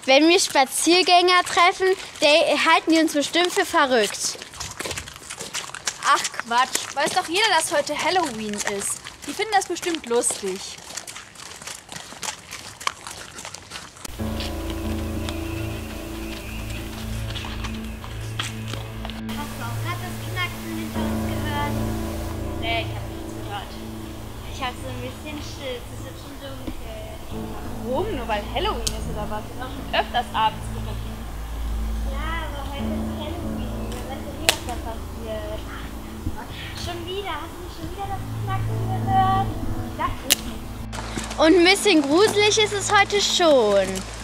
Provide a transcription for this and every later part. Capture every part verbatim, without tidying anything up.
Wenn wir Spaziergänger treffen, die halten die uns bestimmt für verrückt. Ach Quatsch, weiß doch jeder, dass heute Halloween ist. Die finden das bestimmt lustig. Hast du auch gerade das Knacksen hinter uns gehört? Nee, ich hab nichts gehört. Ich hab so ein bisschen Schiss, es wird schon dunkel. Warum? Nur weil Halloween ist oder was? Wir sind auch schon öfters abends geritten. Ja, aber heute ist Halloween, wir wissen nie, was da passiert. Schon wieder, hast du nicht schon wieder das Knacksen gehört? Das ist nicht. Und ein bisschen gruselig ist es heute schon.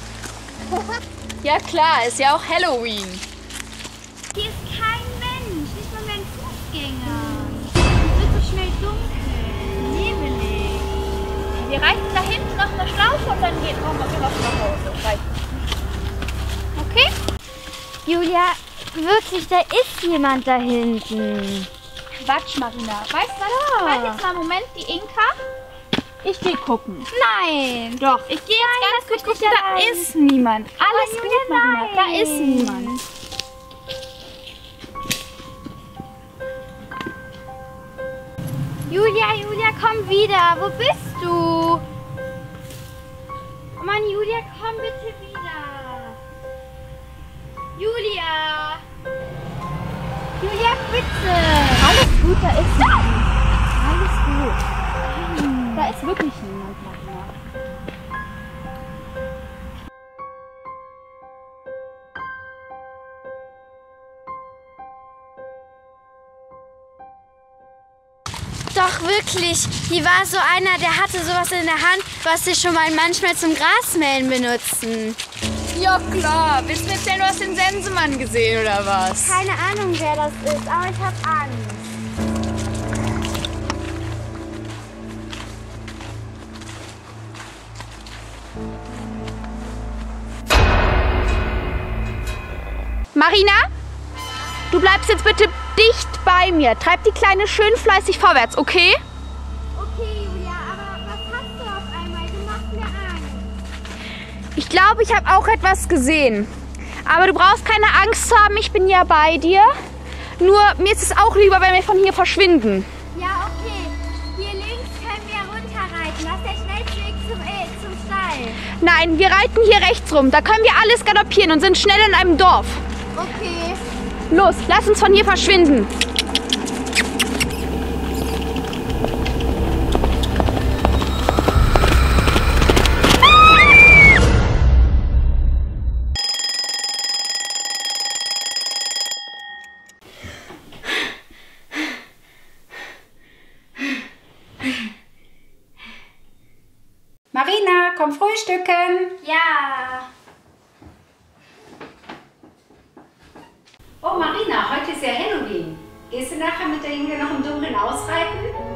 Ja klar, ist ja auch Halloween. Hier ist kein Mensch, nicht mal mehr ein Fußgänger. Es wird so schnell dunkel, nebelig. Wir reiten da hinten auf einer Schlaufe und dann gehen wir wieder nach Hause. Reiten. Okay? Julia, wirklich, da ist jemand da hinten. Quatsch, Marina. Weißt du was? Halt jetzt mal einen Moment die Inka. Ich geh gucken. Nein. Doch, ich gehe jetzt ganz kurz gucken. Da ist niemand. Alles Julia, gut, Marina. nein. Da ist niemand. Julia, Julia, komm wieder. Wo bist du? Oh Mann, Julia, komm bitte wieder. Julia. Julia, bitte. Alles gut, da ist niemand. Alles gut. Da ist wirklich niemand, Marina. Doch wirklich, hier war so einer, der hatte sowas in der Hand, was sie schon mal manchmal zum Grasmähen benutzen. Ja klar. Willst du mir erzählen, du hast den Sensemann gesehen oder was? Keine Ahnung, wer das ist, aber ich hab Angst. Marina, du bleibst jetzt bitte dicht bei mir. Treib die Kleine schön fleißig vorwärts, okay? Okay, Julia, aber was hast du auf einmal? Du machst mir Angst. Ich glaube, ich habe auch etwas gesehen. Aber du brauchst keine Angst zu haben, ich bin ja bei dir. Nur mir ist es auch lieber, wenn wir von hier verschwinden. Ja, okay. Hier links können wir runterreiten. Das ist der schnellste Weg zum, äh, zum Stall. Nein, wir reiten hier rechts rum. Da können wir alles galoppieren und sind schnell in einem Dorf. Okay. Los, lass uns von hier verschwinden. Marina, komm frühstücken. Ja. Oh Marina, heute ist ja Halloween. Gehst du nachher mit der Julia noch im Dunkeln ausreiten?